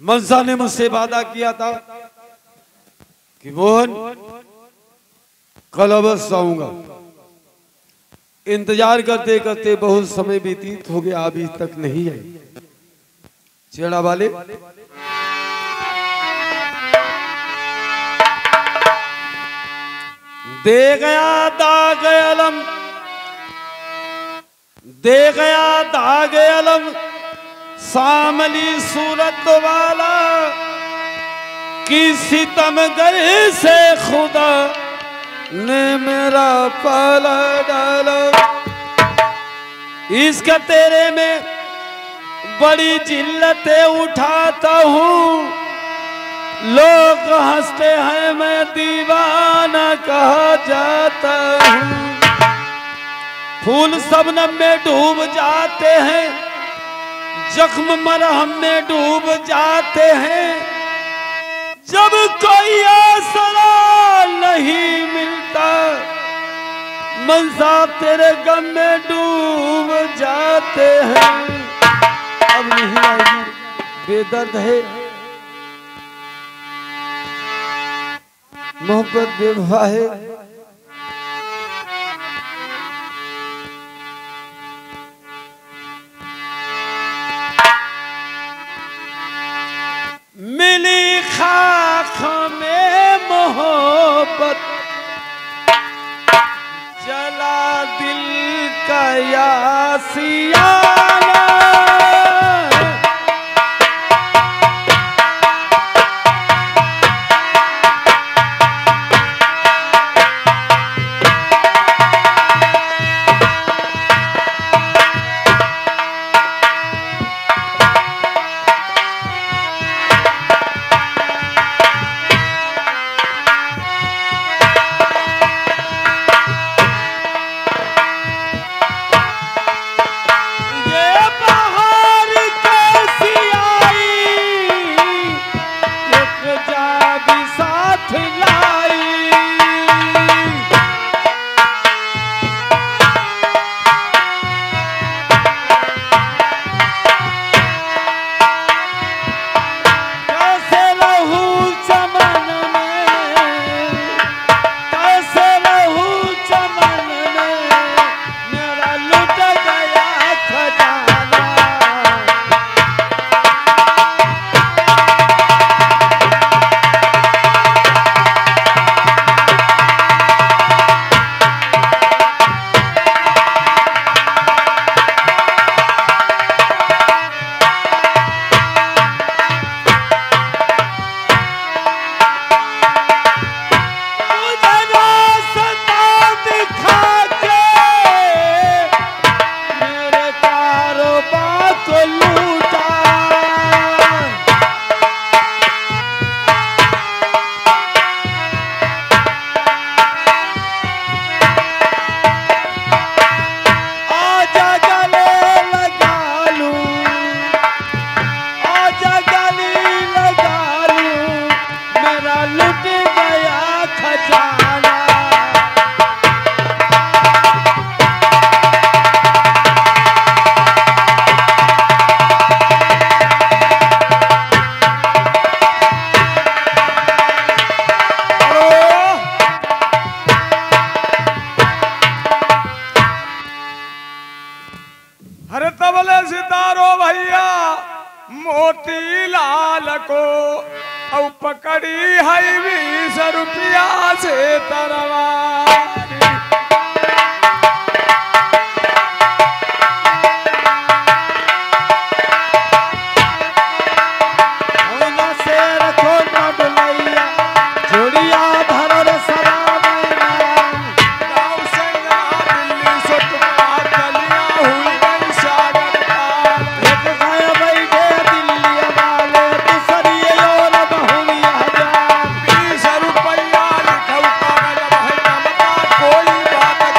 मनसा ने मुझसे वादा किया था कि मोहन कल अवश्य आऊंगा। इंतजार करते करते बहुत समय व्यतीत हो गया, अभी तक नहीं आई। चेड़ा वाले दे गया दाग अलम, दे गया दाग अलम सामली सूरत वाला, कि सितमगर से खुदा ने मेरा पाला डाला। इसका तेरे में बड़ी जिल्लतें उठाता हूँ, लोग हंसते हैं मैं दीवाना कहा जाता हूँ। फूल शबनम में डूब जाते हैं, जख्म मरहम में डूब जाते हैं, जब कोई आसरा नहीं मिलता मनसा तेरे गम में डूब जाते हैं। अब नहीं आएगी, बेदर्द है मोहब्बत बेवफा है। मिली खाक में मोहब्बत, जला दिल का यासियाना। पकड़ी है 20 रुपया से तरवारी। कोई बात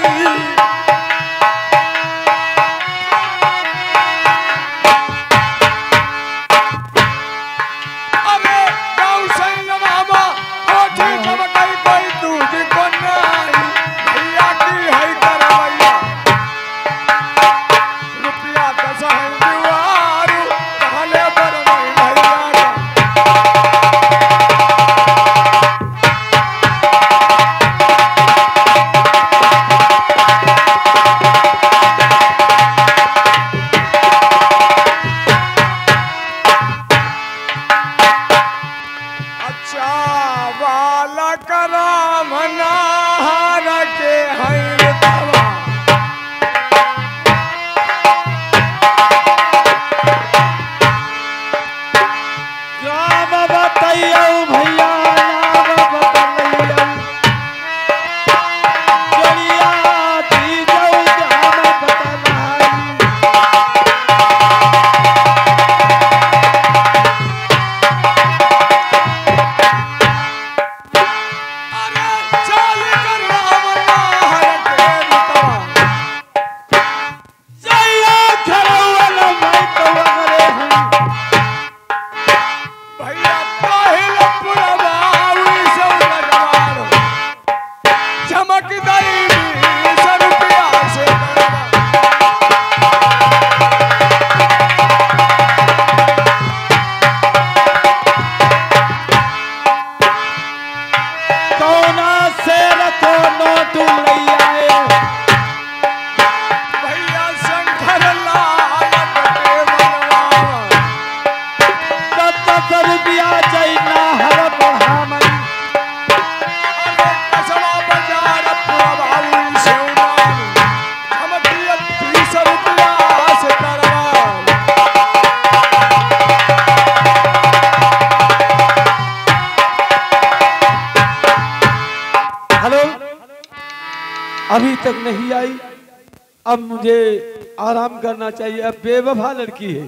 अरे गाँव सैया मामा कोठी चमकाई कोई दूजी को नहीं भैया की है करवैया रुपया 10 है दुआरू कहले बर नहीं भैया अच्छा बालक राम नाहर के हैं तवा राम बताइयो भैया राम बताइयो जड़िया दीजो राम बताइयो अरे चल कर राम नाहर के तवा जइया खरौल मैं तो अगरे हैं भैया काहिल पुरवावी सौ नजवारो चमक दई 20 रुपया से कौना से रखो नोट लई आए भैया शंकर लाल बटे मनवा 10 रुपया जइना हर बढ़ामई अरे कसवा बाजार पुरवावी से उनानी चमकिया 30 रुपया से तरवा हेलो अभी तक नहीं आई अब मुझे आराम करना चाहिए अब बेवफा लड़की है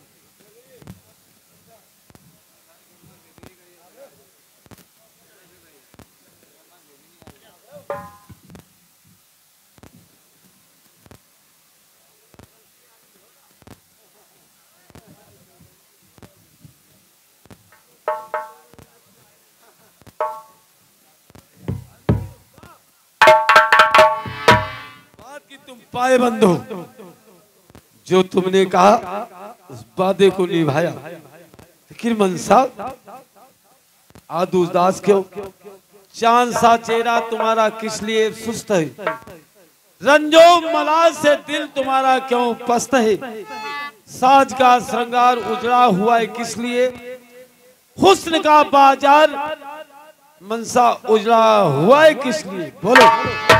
बात की तुम पाए बंद हो जो तुमने कहा उस वादे को निभाया लेकिन मनसा आज उदास क्यों चांद सा चेहरा तुम्हारा किस लिए सुस्त है रंजो मलाल से दिल तुम्हारा क्यों पस्त है साज का श्रृंगार उजड़ा हुआ है किस लिए हुस्न का बाजार मनसा उजड़ा हुआ है किस लिए बोलो